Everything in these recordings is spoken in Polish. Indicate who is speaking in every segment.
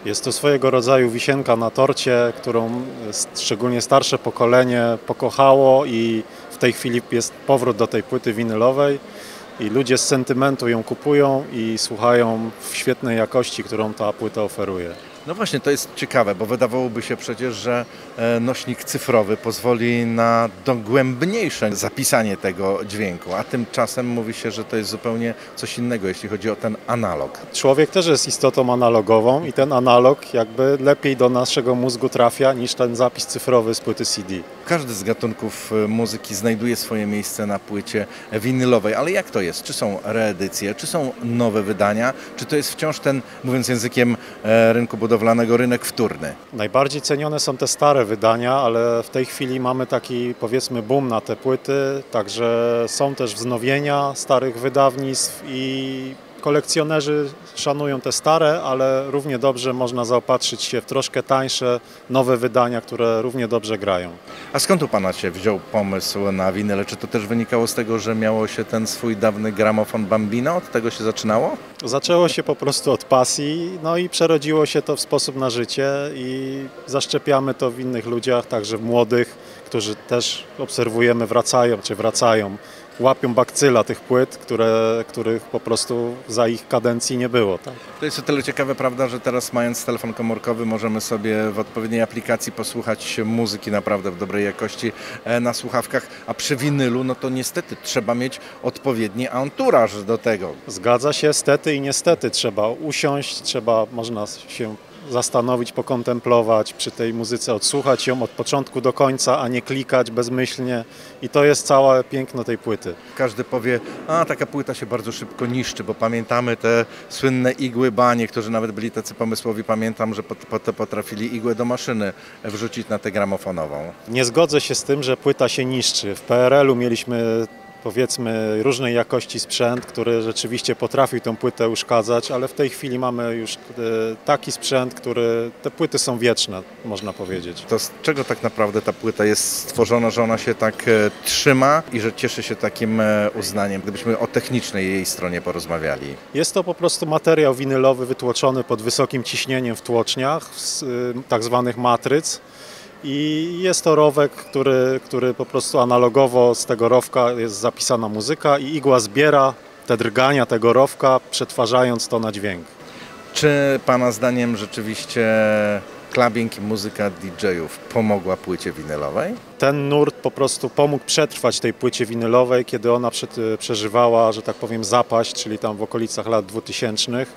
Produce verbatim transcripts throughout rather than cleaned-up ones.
Speaker 1: Jest to swojego rodzaju wisienka na torcie, którą szczególnie starsze pokolenie pokochało i w tej chwili jest powrót do tej płyty winylowej i ludzie z sentymentu ją kupują i słuchają w świetnej jakości, którą ta płyta oferuje.
Speaker 2: No właśnie, to jest ciekawe, bo wydawałoby się przecież, że nośnik cyfrowy pozwoli na dogłębniejsze zapisanie tego dźwięku, a tymczasem mówi się, że to jest zupełnie coś innego, jeśli chodzi o ten analog.
Speaker 1: Człowiek też jest istotą analogową i ten analog jakby lepiej do naszego mózgu trafia niż ten zapis cyfrowy z płyty C D.
Speaker 2: Każdy z gatunków muzyki znajduje swoje miejsce na płycie winylowej, ale jak to jest? Czy są reedycje, czy są nowe wydania, czy to jest wciąż ten, mówiąc językiem rynku budowlanego, rynek wtórny?
Speaker 1: Najbardziej cenione są te stare wydania, ale w tej chwili mamy taki, powiedzmy, boom na te płyty, także są też wznowienia starych wydawnictw i kolekcjonerzy szanują te stare, ale równie dobrze można zaopatrzyć się w troszkę tańsze, nowe wydania, które równie dobrze grają.
Speaker 2: A skąd u Pana się wziął pomysł na winyle? Czy to też wynikało z tego, że miało się ten swój dawny gramofon Bambino? Od tego się zaczynało?
Speaker 1: Zaczęło się po prostu od pasji, no i przerodziło się to w sposób na życie i zaszczepiamy to w innych ludziach, także w młodych, którzy też obserwujemy wracają, czy wracają. Łapią bakcyla tych płyt, które, których po prostu za ich kadencji nie było. Tak?
Speaker 2: To jest o tyle ciekawe, prawda, że teraz mając telefon komórkowy możemy sobie w odpowiedniej aplikacji posłuchać muzyki naprawdę w dobrej jakości na słuchawkach, a przy winylu no to niestety trzeba mieć odpowiedni anturaż do tego.
Speaker 1: Zgadza się, stety i niestety trzeba usiąść, trzeba, można się zastanowić, pokontemplować przy tej muzyce, odsłuchać ją od początku do końca, a nie klikać bezmyślnie i to jest całe piękno tej płyty.
Speaker 2: Każdy powie, a taka płyta się bardzo szybko niszczy, bo pamiętamy te słynne igły banie, którzy nawet byli tacy pomysłowi, pamiętam, że potrafili igłę do maszyny wrzucić na tę gramofonową.
Speaker 1: Nie zgodzę się z tym, że płyta się niszczy. W P R L u mieliśmy, powiedzmy, różnej jakości sprzęt, który rzeczywiście potrafił tę płytę uszkadzać, ale w tej chwili mamy już taki sprzęt, który, te płyty są wieczne, można powiedzieć.
Speaker 2: To z czego tak naprawdę ta płyta jest stworzona, że ona się tak trzyma i że cieszy się takim uznaniem, gdybyśmy o technicznej jej stronie porozmawiali?
Speaker 1: Jest to po prostu materiał winylowy wytłoczony pod wysokim ciśnieniem w tłoczniach, z tak zwanych matryc. I jest to rowek, który, który po prostu analogowo z tego rowka jest zapisana muzyka i igła zbiera te drgania tego rowka, przetwarzając to na dźwięk.
Speaker 2: Czy Pana zdaniem rzeczywiście clubbing i muzyka D J-ów pomogła płycie winylowej?
Speaker 1: Ten nurt po prostu pomógł przetrwać tej płycie winylowej, kiedy ona przeżywała, że tak powiem, zapaść, czyli tam w okolicach lat dwutysięcznych.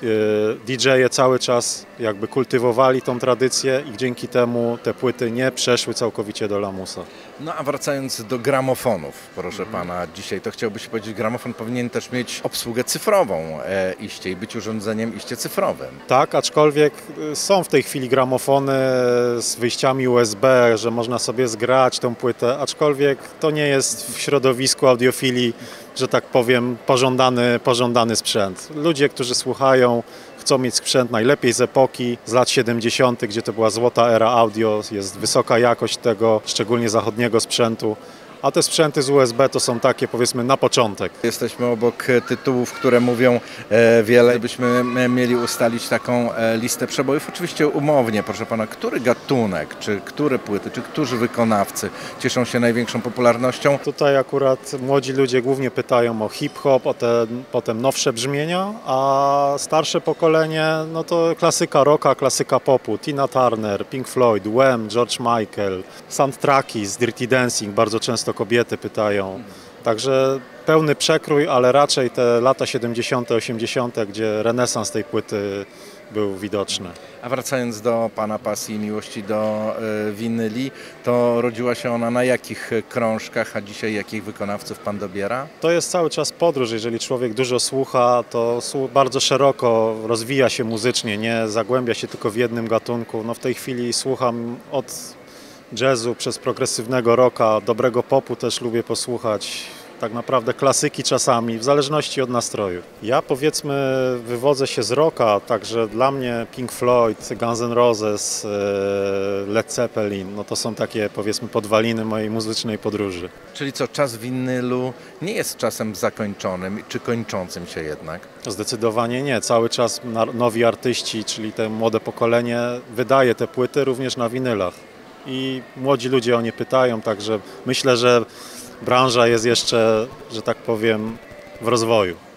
Speaker 1: D J-e cały czas jakby kultywowali tą tradycję i dzięki temu te płyty nie przeszły całkowicie do lamusa.
Speaker 2: No a wracając do gramofonów, proszę mhm. Pana, dzisiaj to chciałby się powiedzieć, gramofon powinien też mieć obsługę cyfrową e, iście i być urządzeniem iście cyfrowym.
Speaker 1: Tak, aczkolwiek są w tej chwili gramofony z wyjściami U S B, że można sobie zgrać tą płytę, aczkolwiek to nie jest w środowisku audiofilii, że tak powiem, pożądany, pożądany sprzęt. Ludzie, którzy słuchają, chcą mieć sprzęt najlepiej z epoki, z lat siedemdziesiątych, gdzie to była złota era audio, jest wysoka jakość tego, szczególnie zachodniego sprzętu. A te sprzęty z U S B to są takie, powiedzmy, na początek.
Speaker 2: Jesteśmy obok tytułów, które mówią e, wiele. Gdybyśmy mieli ustalić taką e, listę przebojów, oczywiście umownie, proszę Pana, który gatunek, czy które płyty, czy którzy wykonawcy cieszą się największą popularnością?
Speaker 1: Tutaj akurat młodzi ludzie głównie pytają o hip-hop, o te potem nowsze brzmienia, a starsze pokolenie, no to klasyka rocka, klasyka popu, Tina Turner, Pink Floyd, Wham, George Michael, soundtracki z Dirty Dancing, bardzo często kobiety pytają. Także pełny przekrój, ale raczej te lata siedemdziesiąte, osiemdziesiąte, gdzie renesans tej płyty był widoczny.
Speaker 2: A wracając do Pana pasji i miłości do y, winyli, to rodziła się ona na jakich krążkach, a dzisiaj jakich wykonawców Pan dobiera?
Speaker 1: To jest cały czas podróż. Jeżeli człowiek dużo słucha, to bardzo szeroko rozwija się muzycznie, nie zagłębia się tylko w jednym gatunku. No w tej chwili słucham od jazzu przez progresywnego rocka, dobrego popu też lubię posłuchać. tak naprawdę klasyki czasami, w zależności od nastroju. Ja powiedzmy wywodzę się z rocka, także dla mnie Pink Floyd, Guns N' Roses, Led Zeppelin, no to są takie powiedzmy podwaliny mojej muzycznej podróży.
Speaker 2: Czyli co, czas winylu nie jest czasem zakończonym, czy kończącym się jednak?
Speaker 1: Zdecydowanie nie. Cały czas nowi artyści, czyli te młode pokolenie wydaje te płyty również na winylach. I młodzi ludzie o nie pytają, także myślę, że branża jest jeszcze, że tak powiem, w rozwoju.